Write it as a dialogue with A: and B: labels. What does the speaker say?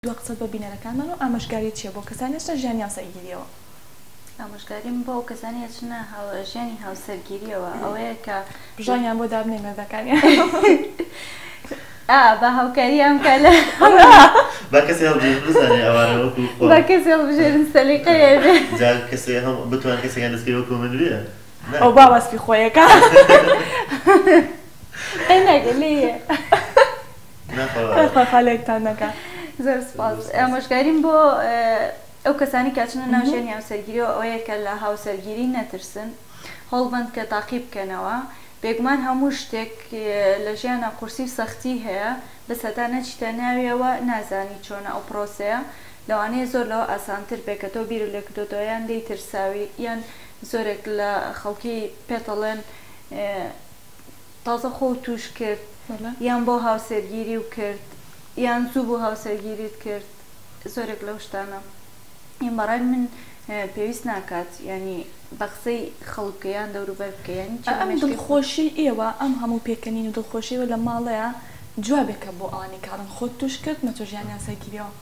A: دووە قسەت بە بینەرەکانمان و ئامۆژگاری چیە بۆ کەسانی هێشتا ژیانیان سەرگیریەوە؟
B: ئامۆژگاریم بۆ کەسانی هێچنە ژیانی هاوسەرگیریەوە ئەوەیە کە
A: بژانیان بۆ دابنێ مێردەکانیان
B: بە هاوکاریان کە لە
C: با کەسی هەڵبژێرن بزانێ ئەوانە وەکو
B: بە کەسی هەڵبژێرن سەلیقەیە بێ
C: جا کەسێ هەم بتوان کەسێکیان دەستکەوت وەکو من بێ
A: ئەو بابەسپی خۆیەکە
B: ئەنەگە لێیە
A: خەلێکتان نەکە.
B: زۆر سپاس. ئامۆژگاریم بۆ ئەو کەسانی کاچنە ناو ژیانی هاوسەرگیریەوە ئەوەیە کە لە هاوسەرگیری نەترسن، هەڵبەند کە تاقی بکەنەوە. بێگومان هەموو شتێک لە ژیانە قورسی و سەختی هەیە، بەس هەتا نەچیتە ناویەوە نازانی چۆنە ئەو پرۆسەیە. لەوانەیە زۆر لەوە ئاسانتر بێت کە تۆ بیر و لێکردۆتەوە یان دەی ترساوی یان زۆرێک لە خەڵکی پێتەڵێن تازە خۆ توش کرد یان بۆ هاوسەرگیری و کرد یان زوو بۆ هاوسەرگیریت کرد، زۆرێک لەو شتانە. بەڕای من پێویست ناکات ینی بە قسەی خەڵکیان دەوروبەر بکەیان
A: ئەم دڵخۆشی ئێوە ئەم هەموو پێکەنین و دڵخۆشیەوە لە ماڵەیە جوابێکە بۆ ئەوانی کاڵن خۆت توش کرد مە تۆ ژیانیان سەرگیریەوە.